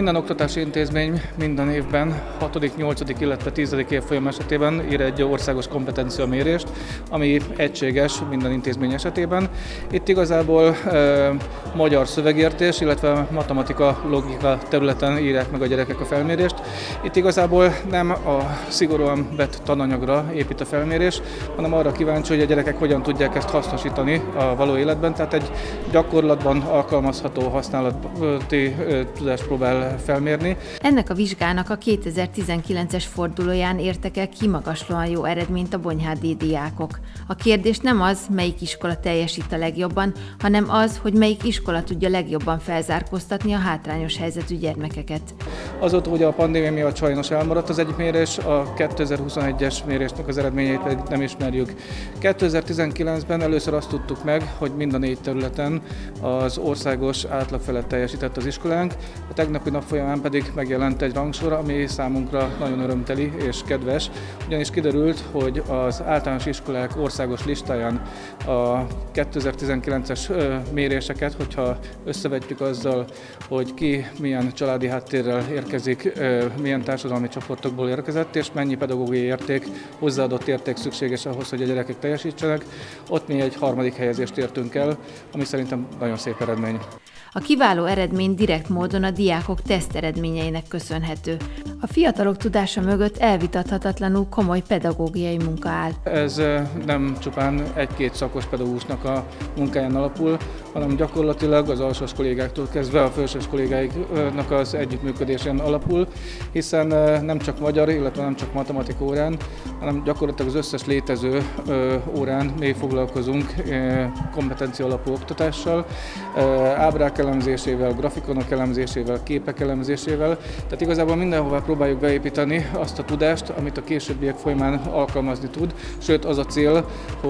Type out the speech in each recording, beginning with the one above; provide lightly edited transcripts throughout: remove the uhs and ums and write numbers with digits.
Minden oktatási intézmény minden évben 6., 8., illetve 10. évfolyam esetében ír egy országos kompetenciamérést, ami egységes minden intézmény esetében. Itt igazából magyar szövegértés, illetve matematika, logika területen írják meg a gyerekek a felmérést. Itt igazából nem a szigorúan vett tananyagra épít a felmérés, hanem arra kíváncsi, hogy a gyerekek hogyan tudják ezt hasznosítani a való életben, tehát egy gyakorlatban alkalmazható használati tudást próbál felmérni. Ennek a vizsgának a 2019-es fordulóján értek el kimagaslóan jó eredményt a bonyhádi diákok. A kérdés nem az, melyik iskola teljesít a legjobban, hanem az, hogy melyik iskola tudja legjobban felzárkóztatni a hátrányos helyzetű gyermekeket. Azóta ugye a pandémia miatt sajnos elmaradt az egyik mérés, a 2021-es mérésnek az eredményeit pedig nem ismerjük. 2019-ben először azt tudtuk meg, hogy mind a 4 területen az országos átlag felett teljesített az iskolánk. A tegnapi nap folyamán pedig megjelent egy rangsor, ami számunkra nagyon örömteli és kedves, ugyanis kiderült, hogy az általános iskolák országos listáján a 2019-es méréseket, hogyha összevetjük azzal, hogy ki milyen családi háttérrel érkezik, milyen társadalmi csoportokból érkezett, és mennyi pedagógiai érték, hozzáadott érték szükséges ahhoz, hogy a gyerekek teljesítsenek, ott mi egy 3. helyezést értünk el, ami szerintem nagyon szép eredmény. A kiváló eredmény direkt módon a diákok teszt eredményeinek köszönhető. A fiatalok tudása mögött elvitathatatlanul komoly pedagógiai munka áll. Ez nem csupán 1-2 szakos pedagógusnak a munkáján alapul, hanem gyakorlatilag az alsós kollégáktól kezdve a felsős kollégáiknak az együttműködésén alapul, hiszen nem csak magyar, illetve nem csak matematika órán, hanem gyakorlatilag az összes létező órán mi foglalkozunk kompetencia alapú oktatással, ábrák elemzésével, grafikonok elemzésével, képek elemzésével, tehát igazából mindenhová próbáljuk beépíteni azt a tudást, amit a későbbiek folyamán alkalmazni tud, sőt az a cél,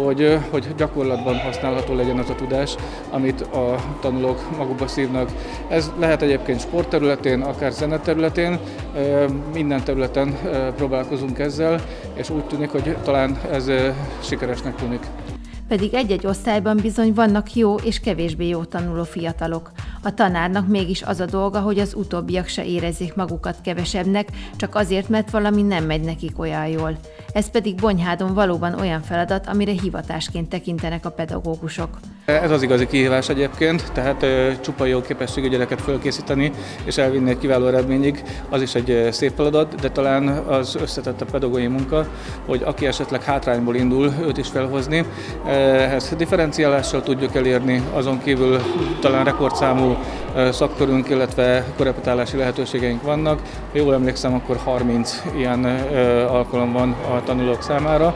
hogy gyakorlatban használható legyen az a tudás, amit a tanulók magukba szívnak. Ez lehet egyébként sport területén, akár zene területén, minden területen próbálkozunk ezzel, és úgy tűnik, hogy talán ez sikeresnek tűnik. Pedig egy-egy osztályban bizony vannak jó és kevésbé jó tanuló fiatalok. A tanárnak mégis az a dolga, hogy az utóbbiak se érezzék magukat kevesebbnek, csak azért, mert valami nem megy nekik olyan jól. Ez pedig Bonyhádon valóban olyan feladat, amire hivatásként tekintenek a pedagógusok. Ez az igazi kihívás egyébként, tehát csupa jó képességű gyereket fölkészíteni és elvinni egy kiváló eredményig, az is egy szép feladat, de talán az összetettebb pedagógiai munka, hogy aki esetleg hátrányból indul, őt is felhozni. Ehhez differenciálással tudjuk elérni, azon kívül talán rekordszámú szakkörünk, illetve korepetálási lehetőségeink vannak. Ha jól emlékszem, akkor 30 ilyen alkalom van a tanulók számára.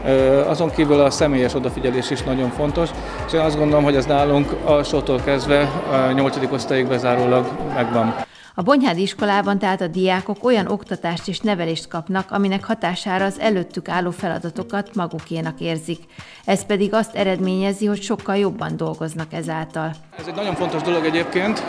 Azon kívül a személyes odafigyelés is nagyon fontos, és én azt gondolom, hogy ez nálunk alsótól kezdve a 8. osztályig bezárólag megvan. A bonyhádi iskolában tehát a diákok olyan oktatást és nevelést kapnak, aminek hatására az előttük álló feladatokat magukénak érzik. Ez pedig azt eredményezi, hogy sokkal jobban dolgoznak ezáltal. Ez egy nagyon fontos dolog egyébként,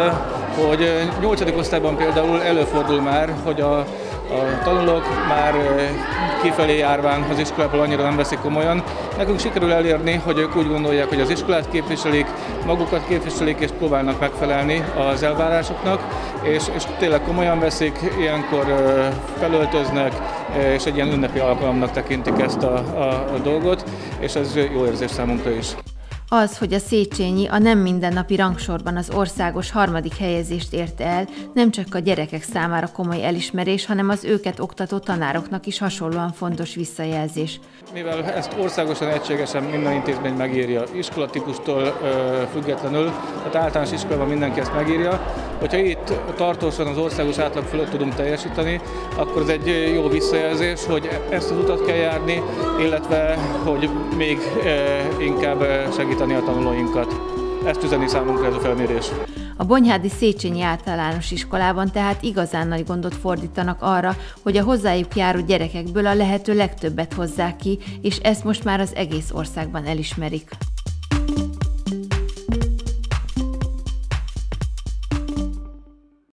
hogy 8. osztályban például előfordul már, hogy a tanulók már kifelé járván az iskolából annyira nem veszik komolyan. Nekünk sikerül elérni, hogy ők úgy gondolják, hogy az iskolát képviselik, magukat képviselik és próbálnak megfelelni az elvárásoknak, és tényleg komolyan veszik, ilyenkor felöltöznek, és egy ilyen ünnepi alkalomnak tekintik ezt a dolgot, és ez jó érzés számunkra is. Az, hogy a Széchenyi a nem mindennapi rangsorban az országos 3. helyezést érte el, nem csak a gyerekek számára komoly elismerés, hanem az őket oktató tanároknak is hasonlóan fontos visszajelzés. Mivel ezt országosan egységesen minden intézmény megírja, iskolatípustól függetlenül, tehát általános iskolában mindenki ezt megírja, hogyha itt tartósan az országos átlag fölött tudunk teljesíteni, akkor ez egy jó visszajelzés, hogy ezt az utat kell járni, illetve hogy még inkább segíteni a tanulóinkat. Ezt üzeni számunkra ez a felmérés. A bonyhádi Széchenyi általános iskolában tehát igazán nagy gondot fordítanak arra, hogy a hozzájuk járó gyerekekből a lehető legtöbbet hozzák ki, és ezt most már az egész országban elismerik.